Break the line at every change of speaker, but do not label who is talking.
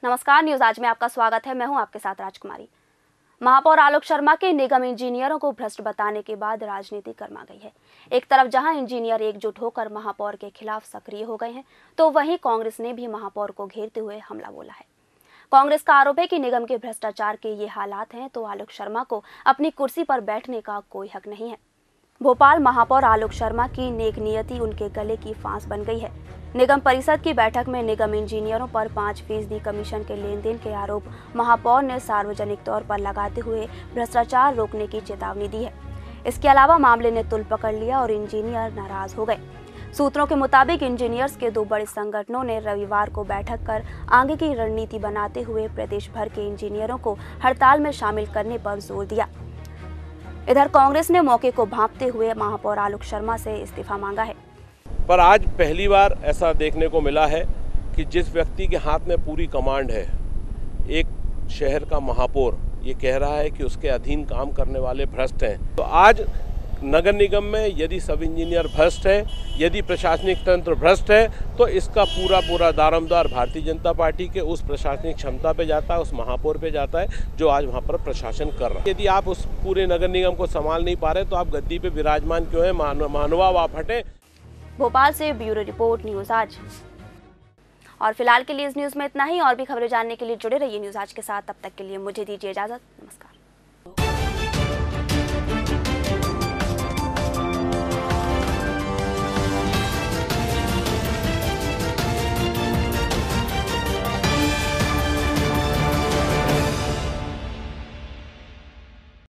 नमस्कार, न्यूज आज में आपका स्वागत है। मैं हूं आपके साथ राजकुमारी। महापौर आलोक शर्मा के निगम इंजीनियरों को भ्रष्ट बताने के बाद राजनीति गर्मा गई है। एक तरफ जहां इंजीनियर एकजुट होकर महापौर के खिलाफ सक्रिय हो गए हैं, तो वहीं कांग्रेस ने भी महापौर को घेरते हुए हमला बोला है। कांग्रेस का आरोप है कि निगम के भ्रष्टाचार के ये हालात हैं तो आलोक शर्मा को अपनी कुर्सी पर बैठने का कोई हक नहीं है। भोपाल महापौर आलोक शर्मा की नेक नियति उनके गले की फांस बन गई है। निगम परिषद की बैठक में निगम इंजीनियरों पर 5% कमीशन के लेन देन के आरोप महापौर ने सार्वजनिक तौर पर लगाते हुए भ्रष्टाचार रोकने की चेतावनी दी है। इसके अलावा मामले ने तुल पकड़ लिया और इंजीनियर नाराज हो गए। सूत्रों के मुताबिक इंजीनियर्स के 2 बड़े संगठनों ने रविवार को बैठक कर आगे की रणनीति बनाते हुए प्रदेश भर के इंजीनियरों को हड़ताल में शामिल करने पर जोर दिया। इधर कांग्रेस ने मौके को भांपते हुए महापौर आलोक शर्मा से इस्तीफा मांगा है।
पर आज पहली बार ऐसा देखने को मिला है कि जिस व्यक्ति के हाथ में पूरी कमांड है, एक शहर का महापौर ये कह रहा है कि उसके अधीन काम करने वाले भ्रष्ट हैं। तो आज नगर निगम में यदि सब इंजीनियर भ्रष्ट है, यदि प्रशासनिक तंत्र भ्रष्ट है, तो इसका पूरा दारोमदार भारतीय जनता पार्टी के उस प्रशासनिक क्षमता पे जाता है, उस महापौर पे जाता है जो आज वहाँ पर प्रशासन कर रहा है। यदि आप उस पूरे नगर निगम को संभाल नहीं पा रहे तो आप गद्दी पे विराजमान क्यों है? मानवा आप हटे।
भोपाल से ब्यूरो रिपोर्ट, न्यूज आज। और फिलहाल के लिए इस न्यूज में इतना ही। और भी खबरें जानने के लिए जुड़े रहिए न्यूज आज के साथ। तब तक के लिए मुझे दीजिए इजाजत। नमस्कार।